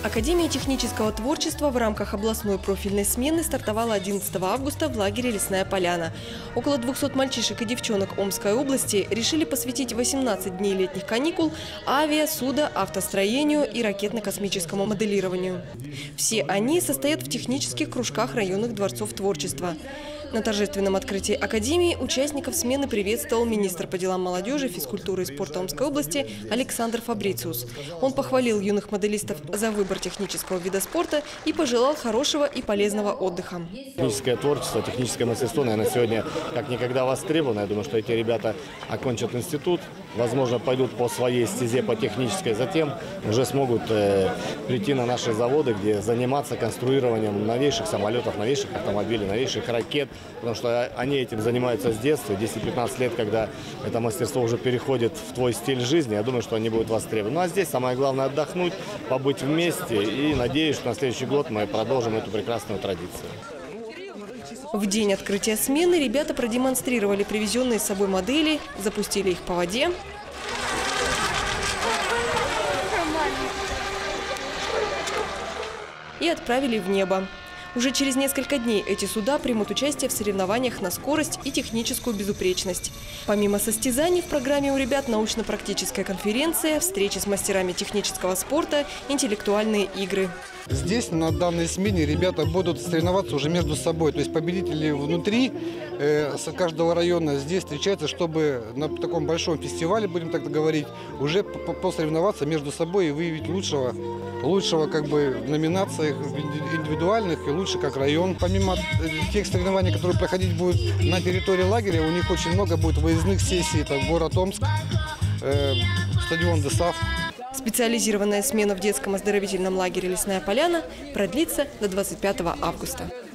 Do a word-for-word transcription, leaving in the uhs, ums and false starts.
Академия технического творчества в рамках областной профильной смены стартовала одиннадцатого августа в лагере «Лесная поляна». Около двухсот мальчишек и девчонок Омской области решили посвятить восемнадцать дней летних каникул авиа-, судо-, автостроению и ракетно-космическому моделированию. Все они состоят в технических кружках районных дворцов творчества. На торжественном открытии Академии участников смены приветствовал министр по делам молодежи, физкультуры и спорта Омской области Александр Фабрициус. Он похвалил юных моделистов за выбор технического вида спорта и пожелал хорошего и полезного отдыха. Техническое творчество, техническое мастерство, наверное, сегодня как никогда востребовано. Я думаю, что эти ребята окончат институт, возможно, пойдут по своей стезе, по технической, затем уже смогут э, прийти на наши заводы, где заниматься конструированием новейших самолетов, новейших автомобилей, новейших ракет. Потому что они этим занимаются с детства, десять-пятнадцать лет, когда это мастерство уже переходит в твой стиль жизни, я думаю, что они будут востребованы. Ну а здесь самое главное отдохнуть, побыть вместе, и надеюсь, что на следующий год мы продолжим эту прекрасную традицию. В день открытия смены ребята продемонстрировали привезенные с собой модели, запустили их по воде и отправили в небо. Уже через несколько дней эти суда примут участие в соревнованиях на скорость и техническую безупречность. Помимо состязаний в программе у ребят научно-практическая конференция, встречи с мастерами технического спорта, интеллектуальные игры. Здесь на данной смене ребята будут соревноваться уже между собой. То есть победители внутри э, с каждого района здесь встречаются, чтобы на таком большом фестивале, будем так говорить, уже посоревноваться между собой и выявить лучшего, лучшего как бы в номинациях индивидуальных и лучше как район. Помимо тех соревнований, которые проходить будут на территории лагеря, у них очень много будет выездных сессий. Это город Омск, э, стадион ДСАФ. Специализированная смена в детском оздоровительном лагере «Лесная поляна» продлится до двадцать пятого августа.